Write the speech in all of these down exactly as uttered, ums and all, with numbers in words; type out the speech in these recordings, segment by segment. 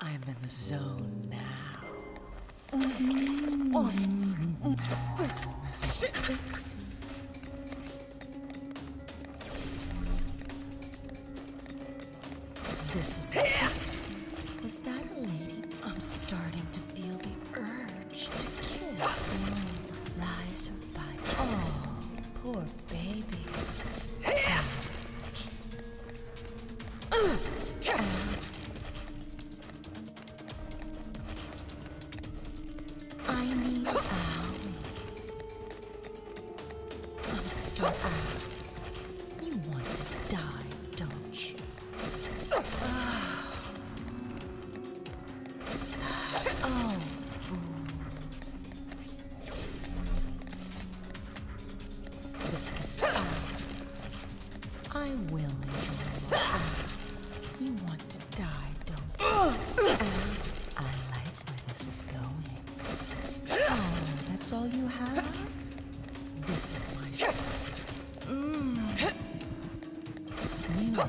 I'm in the zone now. Oops. This is Oops. Was that a lady? I'm starting to feel the urge to kill. Mm, the flies are biting. Oh, poor baby. Ouch. Ouch. I need Owie. I'm starting. You want to die, don't you? Oh, fool. This gets out. I will enjoy life. You want to die, don't you? And I like where this is going. Oh, that's all you have? This is my... Mmm. You...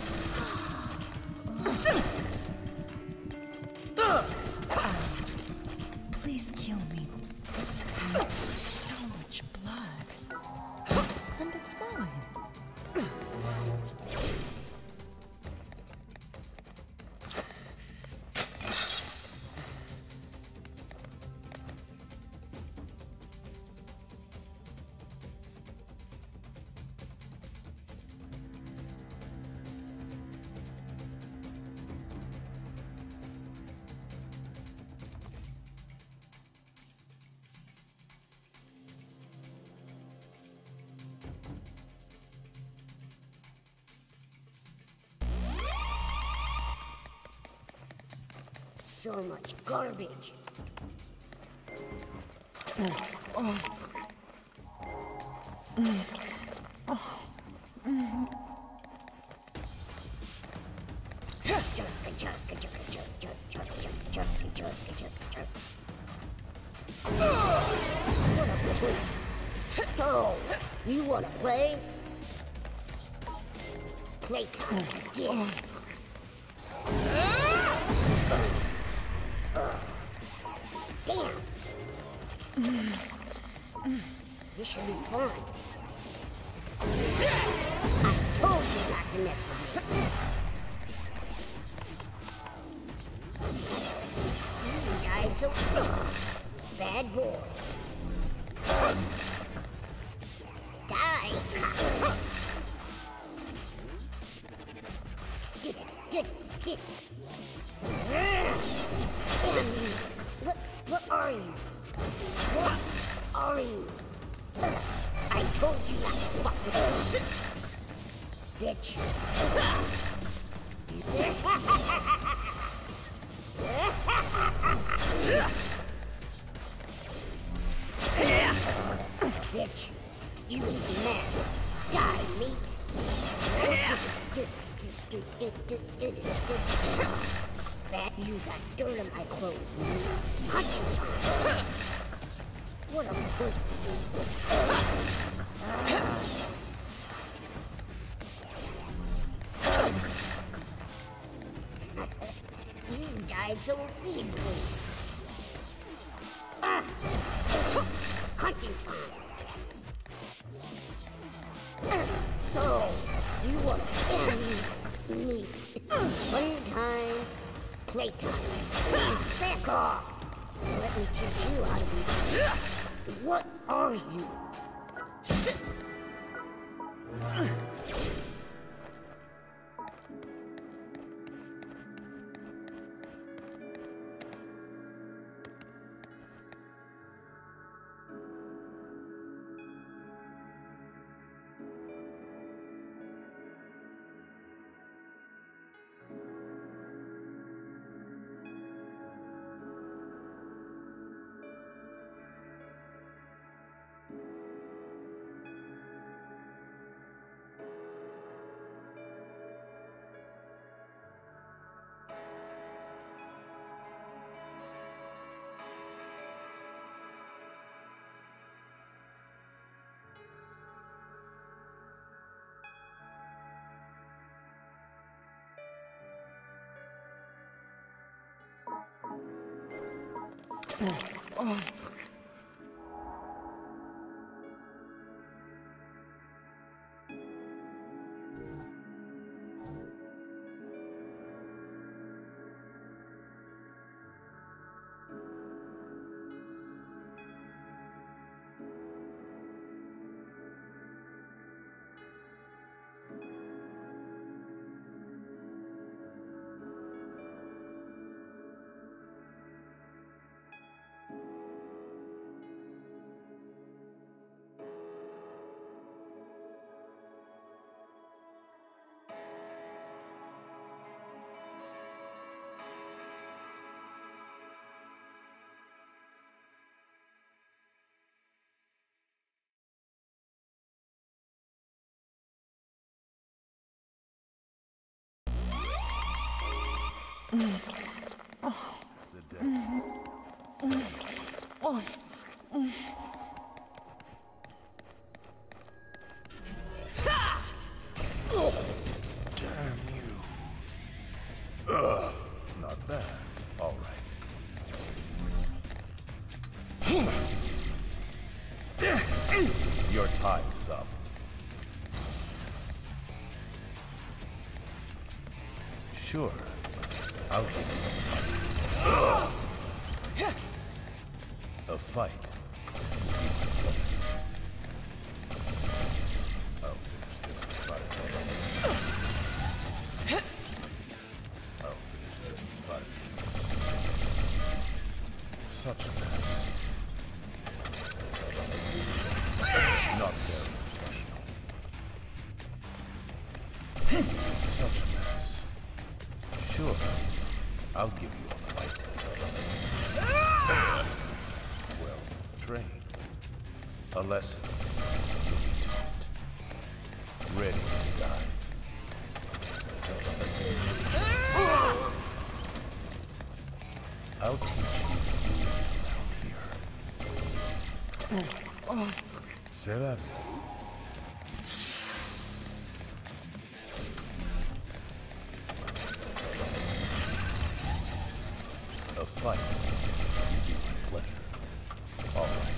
Please kill me. So much blood. And it's mine. So much garbage. What a twist. Oh, you wanna play? Playtime begins. Damn! This should be fun. I told you not to mess with me. You died so... Bad boy. Die, cop. Did it, did it, did it. What, what are you? What are you? I told you not to fuck with this shit. Bitch. Bitch, you eat the mess. Die, meat. Bad, you got dirt on my clothes, meat. Hunting time. What a pussy. You died so easily. Ah. Hunting time. Oh, you want to me? One time, playtime. Back off. Let me teach you how to be. What are you? Shit. Damn you. Ugh, not bad. All right. Your time is up. Sure. I'll give you a fight. A fight. I'll finish this in five minutes. I'll finish this in five minutes. Such a mess. Not very professional. Such a mess. Sure, I'll give you a fight. Well trained. A lesson to be taught. Ready to die. I'll teach you the rules around here. Say that. A fight will be my pleasure. All right.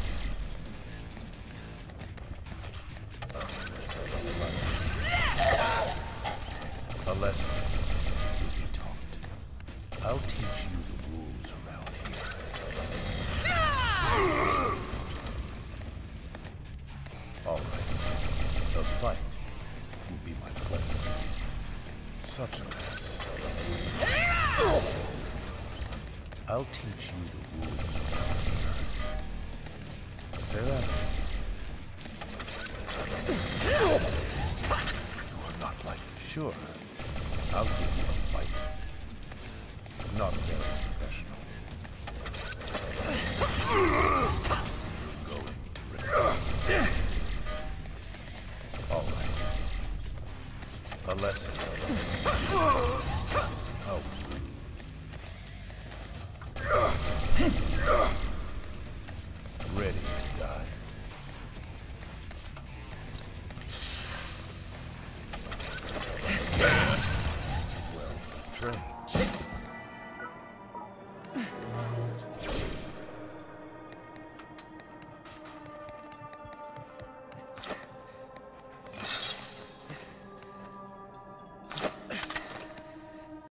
A lesson will be taught. I'll teach you the rules around here. All right. A fight will be my pleasure. Such a mess. I'll teach you the rules around here. Say that. You are not like sure. I'll give you a fight. Not very professional. You're going to regret it. All right. A lesson. How rude. Ready to die. Well trained.